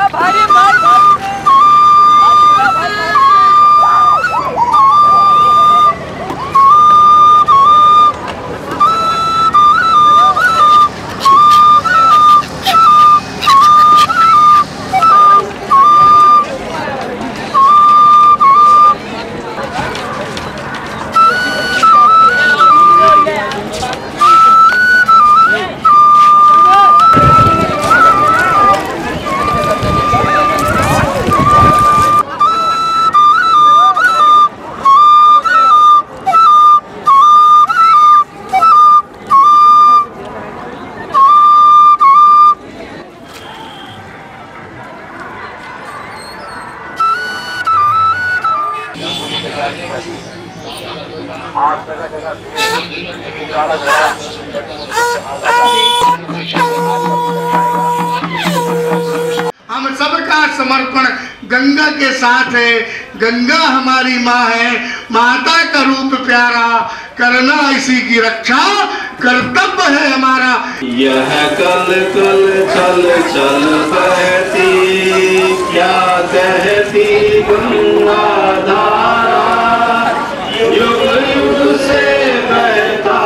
हम सबका समर्पण गंगा के साथ है। गंगा हमारी माँ है, माता का रूप प्यारा, करना इसी की रक्षा कर्तव्य है हमारा। यह कल कल चल चल बहती, क्या कहती गंगा धारा, युग युग से बहता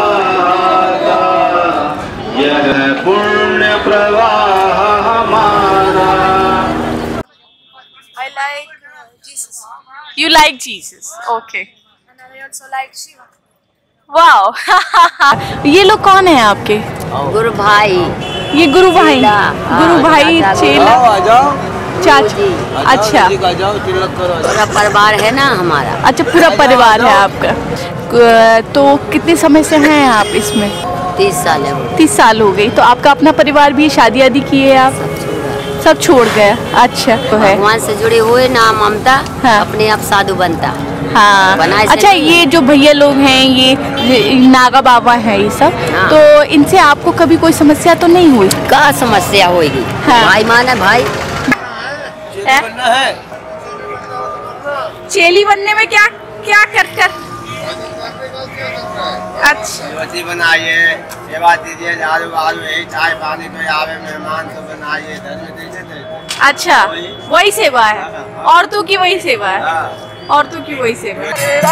यह पुण्य प्रवाह हमारा। I like Jesus. You like Jesus? Okay. And I also like Shiva. वाह ये लोग कौन है आपके? गुरु भाई। ये गुरु भाई, गुरु भाई चेला चाची। अच्छा, पूरा परिवार है ना हमारा। अच्छा पूरा परिवार है आपका। तो कितने समय से हैं आप इसमें? 30 साल है। 30 साल हो गई। तो आपका अपना परिवार भी, शादी आदि किए आप? सब छोड़ गया। अच्छा तो है, भगवान से जुड़े हुए ना ममता। हाँ। अपने आप साधु बनता। हाँ। अच्छा ये जो भैया लोग हैं, ये नागा बाबा है ये सब। हाँ। तो इनसे आपको कभी कोई समस्या तो नहीं हुई? क्या समस्या होगी? हाँ। भाई माना भाई। चेली बनने में क्या क्या कर अच्छा बनाइए, सेवा दीजिए, झाड़ू वाड़ू यही चाय पानी कोई आवे मेहमान तो बनाइए, धर्म दीजिए। अच्छा वही सेवा है, औरतों की वही सेवा है। औरतों की वही सेवा।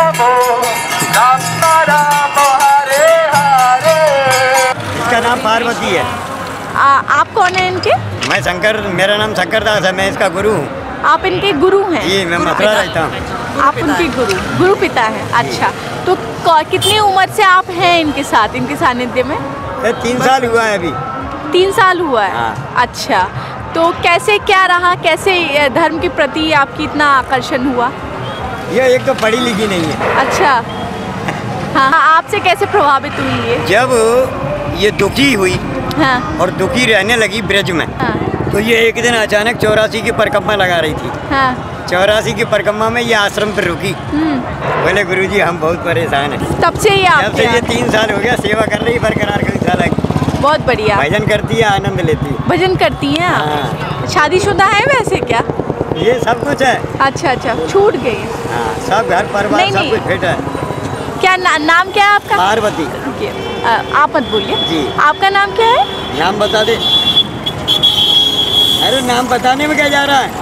इसका नाम पार्वती है। आप कौन है इनके? मैं शंकर, मेरा नाम शंकर दास है, मैं इसका गुरु हूँ। आप इनके गुरु हैं? जी मैं मथुरा रहता हूँ। आप उनके गुरु पिता हैं। अच्छा तो कितनी उम्र से आप हैं इनके साथ, इनके सानिध्य में? 3 साल हुआ है अभी। 3 साल हुआ है। हाँ। अच्छा तो कैसे क्या रहा, कैसे धर्म के प्रति आपकी इतना आकर्षण हुआ? ये एक तो पढ़ी लिखी नहीं है। अच्छा हाँ, आपसे कैसे प्रभावित हुई ये? जब ये दुखी हुई। हाँ। और दुखी रहने लगी ब्रज में। हाँ। तो ये एक दिन अचानक 84 की परिक्रमा लगा रही थी। हाँ। 84 की परिक्रमा में ये आश्रम पर रुकी। बोले गुरुजी हम बहुत परेशान हैं। तब से ये 3 साल हो गया सेवा कर रही बरकरार कई साल की। बहुत बढ़िया। भजन करती है, आनंद लेती है। भजन करती हैं? हाँ। शादीशुदा है वैसे क्या? ये सब कुछ है। अच्छा अच्छा छूट गई। हाँ, सब घर परिवार सब कुछ फिट है। क्या नाम क्या है आपका? पार्वती। आप मत बोलिए जी। आपका नाम क्या है? नाम बता दे। अरे नाम बताने में क्या जा रहा है?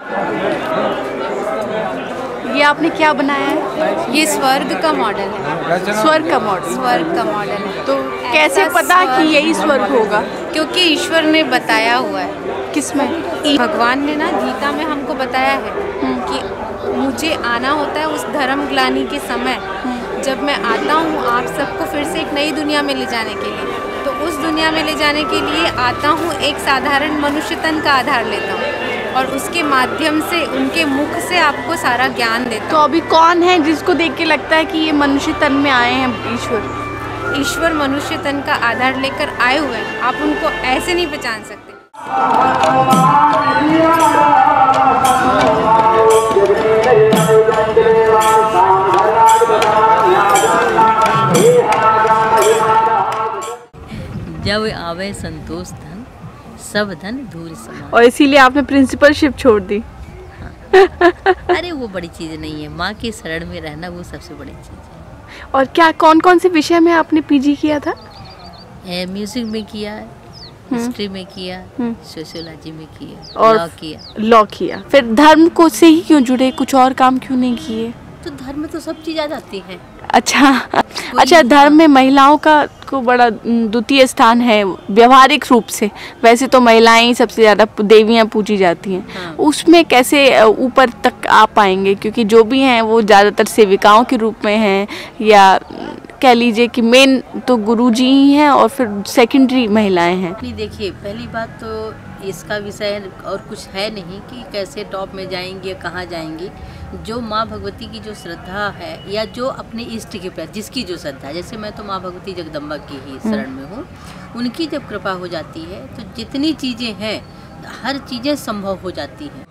ये आपने क्या बनाया है? ये स्वर्ग का मॉडल है। स्वर्ग का मॉडल? स्वर्ग का मॉडल है। तो कैसे पता कि यही स्वर्ग होगा? क्योंकि ईश्वर ने बताया हुआ है। किसमें? भगवान ने ना गीता में हमको बताया है कि मुझे आना होता है उस धर्म ग्लानि के समय, जब मैं आता हूँ आप सबको फिर से एक नई दुनिया में ले जाने के लिए। तो उस दुनिया में ले जाने के लिए आता हूँ, एक साधारण मनुष्य तन का आधार लेता हूँ और उसके माध्यम से उनके मुख से आपको सारा ज्ञान देता हूँ। तो अभी कौन है जिसको देख के लगता है कि ये मनुष्य तन में आए हैं ईश्वर? ईश्वर मनुष्य तन का आधार लेकर आए हुए हैं, आप उनको ऐसे नहीं पहचान सकते। जब आवे संतोष धन, सब धन दूर समान। और इसीलिए आपने प्रिंसिपलशिप छोड़ दी। अरे वो बड़ी चीज़ नहीं है, माँ के शरण में रहना वो सबसे बड़ी चीज़ है। और क्या कौन कौन से विषय में आपने पीजी किया था? म्यूजिक में किया है, हिस्ट्री में किया, सोशियोलॉजी में किया और लॉ किया। फिर धर्म को से ही क्यों जुड़े, कुछ और काम क्यों नहीं किए? तो धर्म में तो सब चीज़ आ जाती है। अच्छा, धर्म में महिलाओं का को बड़ा द्वितीय स्थान है व्यवहारिक रूप से। वैसे तो महिलाएं ही सबसे ज़्यादा देवियां पूजी जाती हैं। हाँ। उसमें कैसे ऊपर तक आ पाएंगे, क्योंकि जो भी हैं वो ज़्यादातर सेविकाओं के रूप में हैं, या कह लीजिए कि मेन तो गुरुजी ही हैं और फिर सेकेंडरी महिलाएं हैं। नहीं, देखिए पहली बात तो इसका विषय और कुछ है नहीं कि कैसे टॉप में जाएंगी या कहाँ जाएंगी। जो माँ भगवती की जो श्रद्धा है या जो अपने इष्ट के प्रति जिसकी जो श्रद्धा, जैसे मैं तो माँ भगवती जगदम्बा की ही शरण में हूँ, उनकी जब कृपा हो जाती है तो जितनी चीज़ें हैं हर चीज़ें संभव हो जाती हैं।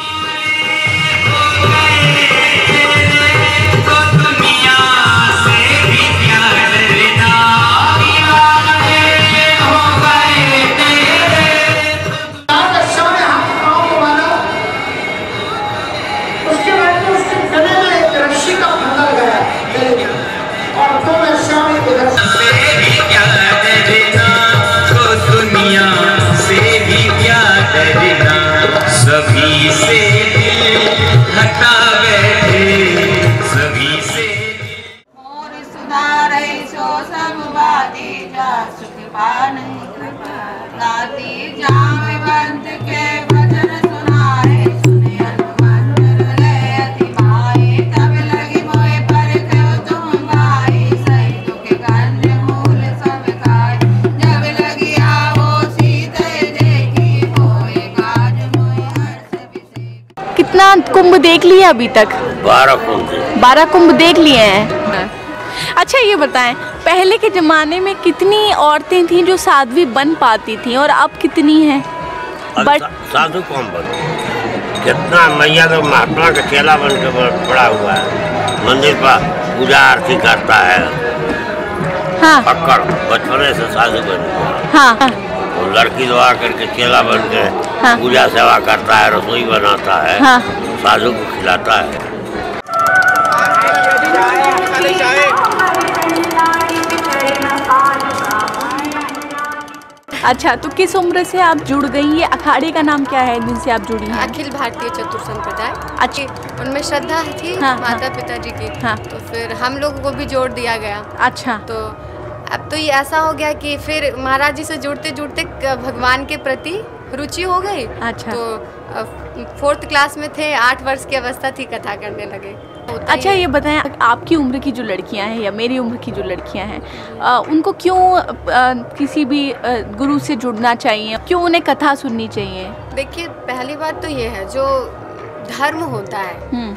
सभी से हटा बैठे, सभी से और सुधारे सो सब बाती जा सुख पान गाती जाम बंद के भजन सुनारे सुने हनुमंत ले अति भाई तब लगी मोए पर क्यों तुम भाई सही दुख गंध मूल सब खाए जब लगी आवो सीते देखी होए काज मोए हर्ष विषय। कितना कुंभ देख लिए अभी तक? 12 कुंभ देख लिए हैं। अच्छा, ये बताएं, पहले के ज़माने में कितनी औरतें थीं जो साध्वी बन पाती थीं और अब कितनी हैं? साधु कौन बने? कितना मैया तो महात्मा का चेला बन के पड़ा हुआ है, मंदिर पर पूजा आरती करता है। हाँ। पकड़ बचपने से साधु बन गया। हाँ। और लड़की दुआ करके चेला बन के हाँ। पूजा सेवा करता है, रसोई बनाता है। हाँ। साधु को खिलाता है। अच्छा, तो किस उम्र से आप जुड़ गई? ये अखाड़े का नाम क्या है जिनसे आप जुड़ी हैं? अखिल भारतीय चतुर संप्रदाय। अच्छा, उनमें श्रद्धा थी। हाँ, माता पिता जी की। हाँ। तो फिर हम लोगों को भी जोड़ दिया गया। अच्छा, तो अब तो ये ऐसा हो गया कि फिर महाराज जी से जुड़ते जुड़ते भगवान के प्रति रुचि हो गई। अच्छा। तो 4th क्लास में थे, 8 वर्ष की अवस्था थी, कथा करने लगे। अच्छा, ये बताएं, आपकी उम्र की जो लड़कियां हैं या मेरी उम्र की जो लड़कियां हैं, उनको क्यों किसी भी गुरु से जुड़ना चाहिए, क्यों उन्हें कथा सुननी चाहिए? देखिए, पहली बात तो ये है, जो धर्म होता है,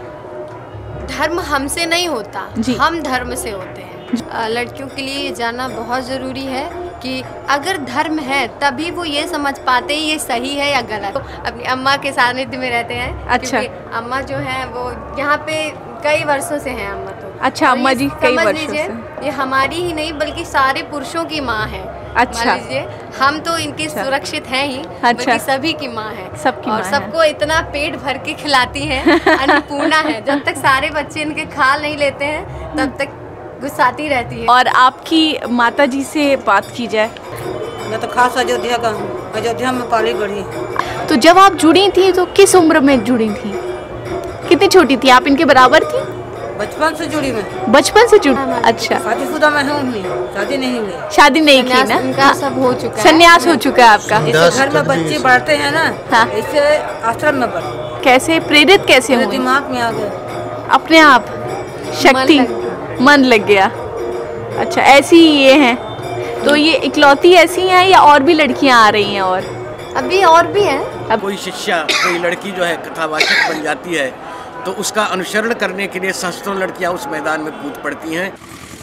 धर्म हमसे नहीं होता, हम धर्म से होते हैं। लड़कियों के लिए ये जानना बहुत ज़रूरी है कि अगर धर्म है तभी वो ये समझ पाते हैं ये सही है या गलत। तो अपनी अम्मा के सानिध्य में रहते हैं। अच्छा। अम्मा जो है वो यहाँ पे कई वर्षों से हैं अम्मा। तो अच्छा, अम्मा जी कई वर्षों से। ये हमारी ही नहीं बल्कि सारे पुरुषों की माँ है। अच्छा। मान लीजिए, हम तो इनकी सुरक्षित हैं ही, बल्कि सभी की माँ है। सबकी और सबको इतना पेट भर के खिलाती हैं, अन्नपूर्णा है। जब तक सारे बच्चे इनके खा नहीं लेते हैं तब तक गुस्साती रहती है। और आपकी माता जी से बात की जाए, मैं तो खास अयोध्या का हूँ, अयोध्या में पाली बढ़ी। तो जब आप जुड़ी थी तो किस उम्र में जुड़ी थी? कितनी छोटी थी आप? इनके बराबर थी? बचपन से जुड़ी मैं। बचपन से जुड़ी? अच्छा। शादीशुदा मैं हूँ नहीं, शादी नहीं हुई। शादी नहीं की ना? उनका सब हो चुका है। संन्यास हो चुका है आपका? इस घर में बच्चे बढ़ते हैं ना। हाँ। इससे आश्रम में बढ़े। कैसे प्रेरित कैसे हुए? दिमाग में आ गए अपने आप, शक्ति, मन लग गया। अच्छा, ऐसी ही ये हैं। तो ये इकलौती ऐसी हैं या और भी लड़कियां आ रही हैं? और अभी और भी हैं। कोई शिष्या, कोई लड़की जो है कथावाचक बन जाती है तो उसका अनुसरण करने के लिए सहस्त्रों लड़कियां उस मैदान में कूद पड़ती हैं।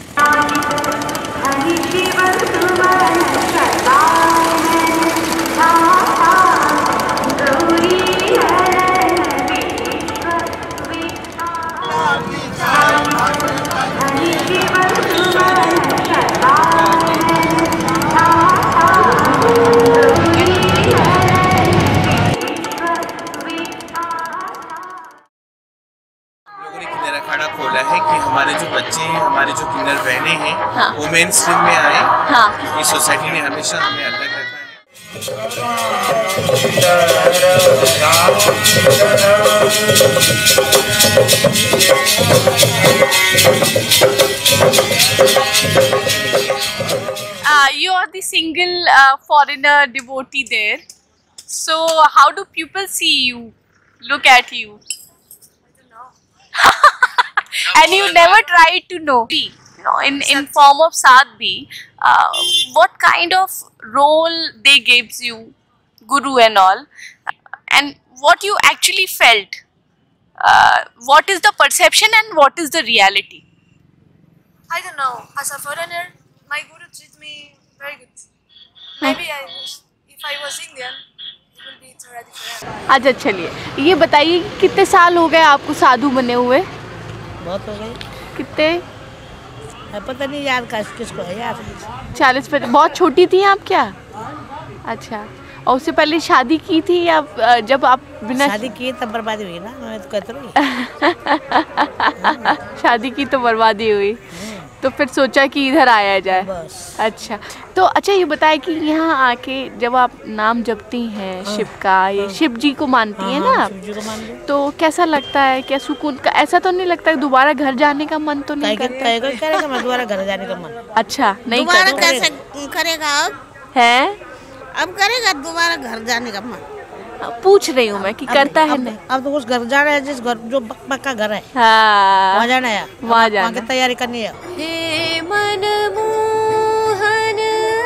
खोला है कि हमारे जो बच्चे हैं, हमारे जो किन्नर बहनें हैं, वो मेन स्ट्रीम में आए। क्योंकि सोसाइटी ने हमेशा हमें अलग रखा है। You are the single foreigner devotee there. So how do people see you? Look at you. I don't know. And you never tried to know. You know, in form of sadhvi, what kind of role they gives you, guru and all, and what you actually felt. What is the perception and what is the reality? I don't know. As a foreigner, my guru treats me very good. Maybe if I was Indian, it would be totally different. अच्छा चलिए, ये बताइए कि कितने साल हो गए आपको साधु बने हुए? बहुत हो गए। कितने? पता नहीं याद किसको है यार। 40 बहुत छोटी थी आप क्या? अच्छा, और उससे पहले शादी की थी या जब आप बिना शादी की तब बर्बादी हुई ना? मैं तो कहता हूँ। शादी की तो बर्बादी हुई, तो फिर सोचा कि इधर आया जाए। अच्छा, तो अच्छा ये बताए कि यहाँ आके जब आप नाम जपती हैं शिव का, ये शिव जी को मानती हैं ना आप, तो कैसा लगता है? क्या सुकून का? ऐसा तो नहीं लगता दोबारा घर जाने का मन तो नहीं करता? दोबारा घर जाने का मन। अच्छा, नहीं दोबारा कैसे करेगा अब? है अब करेगा दोबारा घर जाने का मन? पूछ रही हूँ मैं कि करता है नहीं? अब तो उस घर जाना है जिस घर जो पक्का घर है, हाँ वहाँ जाना है, वहाँ जाना की तैयारी करनी है। हे मनमोहन,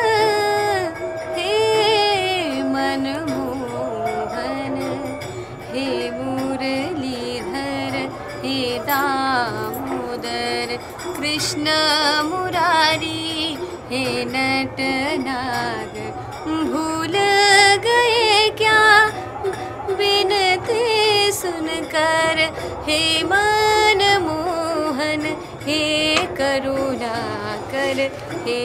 हे मनमोहन, हे मुरलीधर, हे दामोदर, कृष्ण मुरारी, हे नटनाग, भूल गए क्या बिनती सुनकर? हे मनमोहन, हे करुणाकर, हे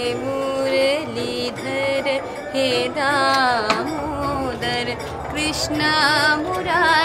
मुरलीधर, हे दामोदर, कृष्ण मुरारी।